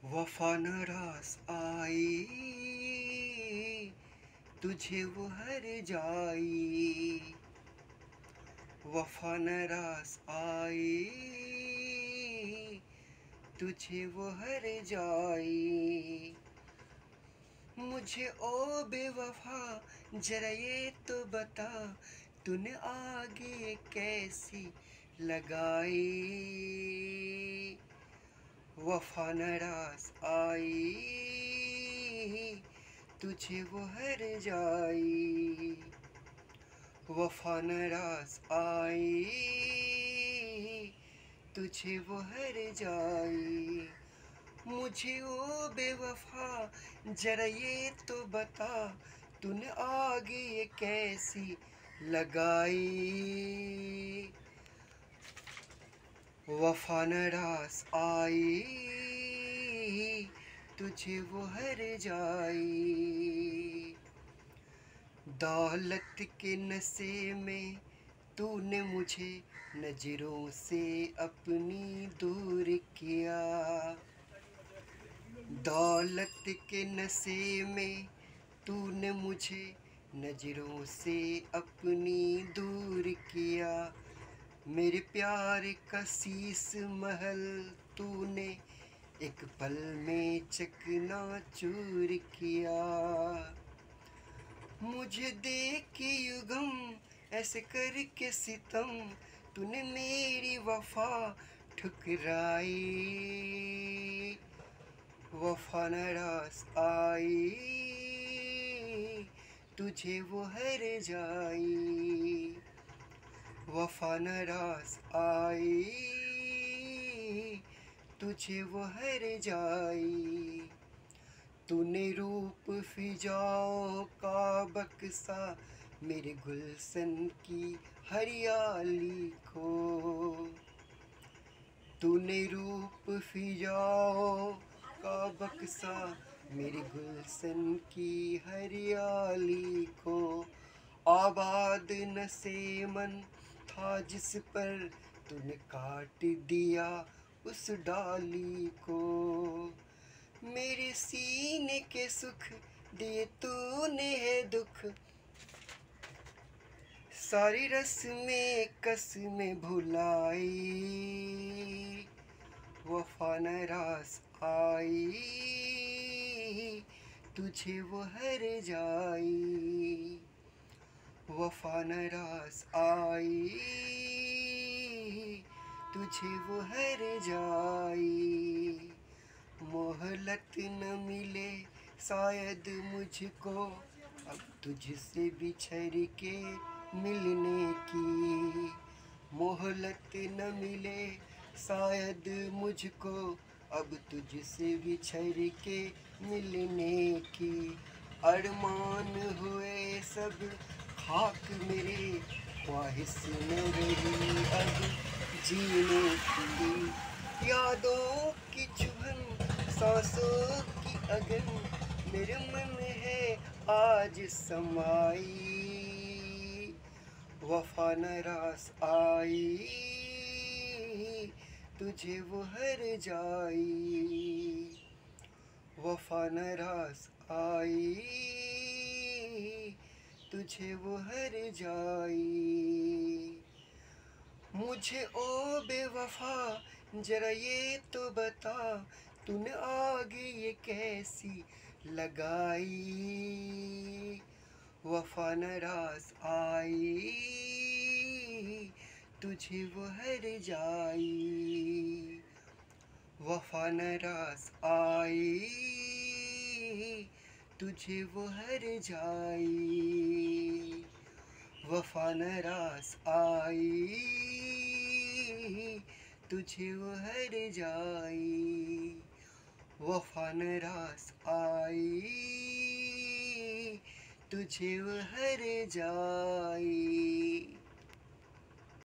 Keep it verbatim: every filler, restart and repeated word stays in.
वफा नाराज आई, तुझे वो हर जाई। वफा नाराज आई, तुझे वो हर जाई। मुझे ओ बेवफा जरा ये तो बता, तूने आगे कैसी लगाई। वफा नाराज आई, तुझे वो हर जाई। वफा नाराज आई, तुझे वो हर जाई। मुझे ओ बेवफा जरा ये तो बता, तूने आगे ये कैसी लगाई। वफा नाराज आई, तुझे वो हर जाई। दौलत के नशे में तूने मुझे नजरों से अपनी दूर किया। दौलत के नशे में तूने मुझे नजरों से अपनी दूर किया। मेरे प्यार का शीश महल तूने एक पल में चकनाचूर किया। मुझे देख के युगम ऐसे करके सितम, तूने मेरी वफा ठुकराई। वफा नाराज आई, तुझे वो हर जाई। वफा नाराज आई, तुझे वो हर जाई। तूने रूप फिजाओं का बक्सा मेरे गुलशन की हरियाली को। तूने रूप फिजाओं का बक्सा मेरे गुलशन की हरियाली को। आबाद नशे मन था जिस पर तूने काट दिया उस डाली को। मेरे सीने के सुख दिए तूने है दुख, सारी रस्में कसमें भुलाई। वफा नाराज आई, तुझे वो हर जाई। वफा नाराज आई, तुझे वो हर जाई। मोहलत न मिले शायद मुझको अब तुझसे बिछड़ के मिलने की। मोहलत न मिले शायद मुझको अब तुझसे बिछड़ के मिलने की। अरमान हुए सब खाक मेरे, ख्वाहिश न रही अब जीने की। यादों की चुभन सांसों की अगन मेरे मन है आज समाई। वफा नाराज आई, तुझे वो हर जाई। वफा नाराज आई, तुझे वो हर जाई। मुझे ओ बेवफा जरा ये तो बता, तूने आगे ये कैसी लगाई। वफा नाराज आई, तुझे वो हर जाई। वफा नाराज आई, तुझे वो हर जाई। वफा नाराज आई, तुझे वो हर जाई। वफा नाराज आई, तुझे वो हर जाई।